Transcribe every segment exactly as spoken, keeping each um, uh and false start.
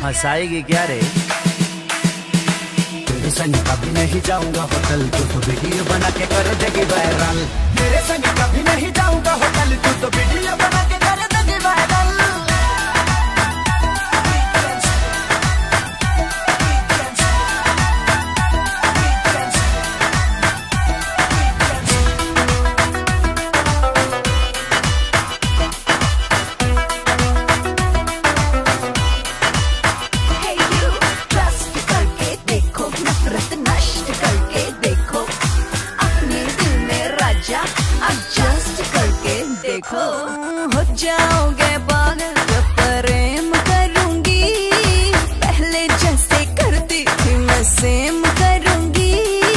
फंसाएगी क्या रे? तेरे संग कभी नहीं जाऊंगा होटल, तू तो वीडियो बना के कर देगी वायरल। तेरे संग कभी नहीं जाऊंगा होटल, तू तो वीडियो बना के कर देगी वायरल। देखो हो जाओगे पागल जब प्रेम करूंगी, पहले जैसे करती थी मैं सेम करूंगी।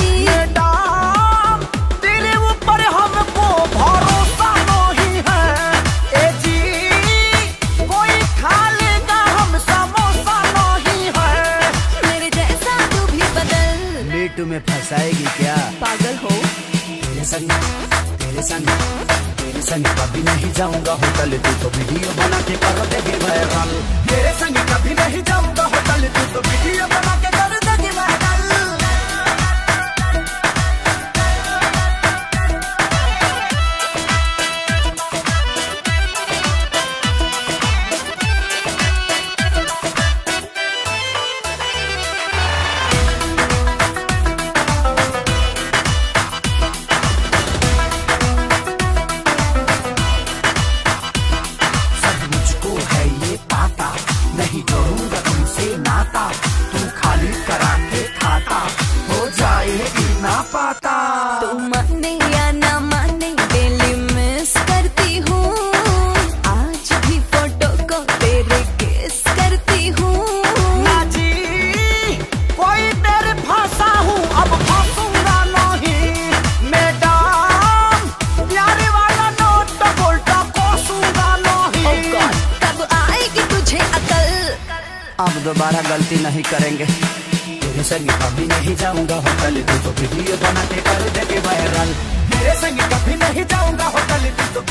मैडम तेरे ऊपर हमको भरोसा नहीं है, ए जी कोई खा लेगा हम समोसा नहीं है। मेरे जैसा तू भी बदल, मीटू में फंसाएगी क्या? पागल हो। तेरे संग तेरे संग तेरे संग कभी नहीं जाऊंगा होटल, तू तो वीडियो बना के कर देगी वायरल। तेरे संग कभी नहीं जाऊंगा होटल, तू तो वीडियो बना के कर देगी वायरल। नहीं जोड़ूंगा तुमसे नाता, तू खाली करा के खाता हो जाएगी ना पाता। तू माने या ना माने डेली मिस करती हूँ, आज भी फोटो को तेरे किस करती हूँ। ना जी कोई तेरे फंसा हूँ, अब फंसूंगा नहीं। मैडम प्यारे वाला नोट तो बोलता कोसूंगा नहीं। Oh God, कब आएगी तुझे अकल? अब दोबारा गलती नहीं करेंगे। तेरे संग कभी नहीं जाऊंगा होटल, तू तो वीडियो बना के कर देगी वायरल। तेरे संग कभी नहीं जाऊंगा होटल, तू तो